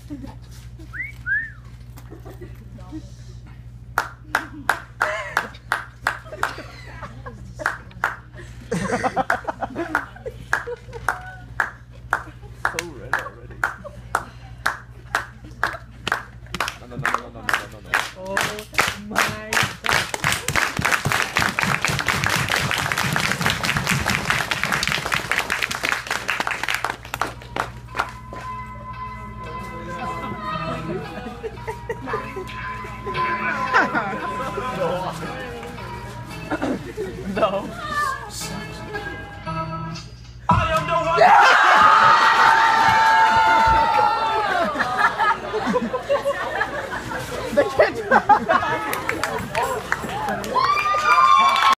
So red already. No. Oh my God. No. I am the one. They can't.